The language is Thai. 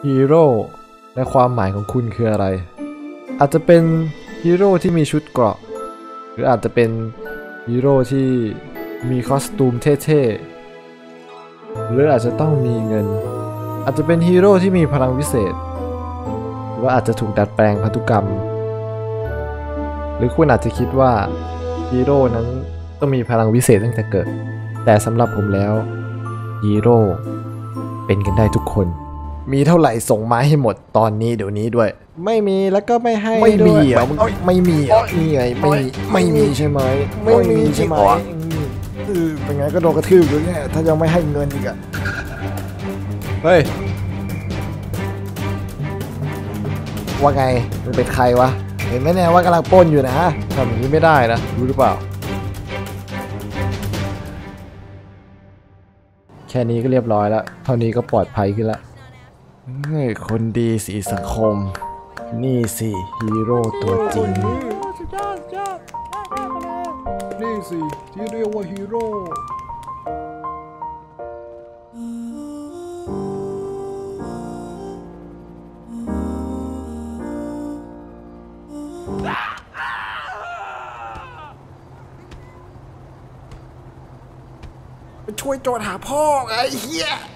ฮีโร่และความหมายของคุณคืออะไรอาจจะเป็นฮีโร่ที่มีชุดเกราะหรืออาจจะเป็นฮีโร่ที่มีคอสตูมเท่ๆหรืออาจจะต้องมีเงินอาจจะเป็นฮีโร่ที่มีพลังวิเศษหรือว่าอาจจะถูกดัดแปลงพันธุกรรมหรือคุณอาจจะคิดว่าฮีโร่นั้นต้องมีพลังวิเศษตั้งแต่เกิดแต่สำหรับผมแล้วฮีโร่เป็นกันได้ทุกคนมีเท่าไหร่ส่งมาให้หมดตอนนี้เดี๋ยวนี้ด้วยไม่มีแล้วก็ไม่ให้ไม่มีเหรอไม่มีเหรอนี่ไงไม่มีใช่ไหมไม่มีใช่ไหมเป็นไงก็โดนกระทืบอยู่เนี่ยถ้ายังไม่ให้เงินอีกอะเฮ้ยว่าไงมันเป็นใครวะเห็นไหมเนี่ยว่ากำลังปล้นอยู่นะทำอย่างนี้ไม่ได้นะรู้หรือเปล่าแค่นี้ก็เรียบร้อยแล้วเท่านี้ก็ปลอดภัยขึ้นละเฮ้ยคนดีสีสังคมนี่สิฮีโร่ตัวจริงนี่สิที่เรียกว่าฮีโร่ไปช่วยโจรหาพ่อไอ้เหี้ย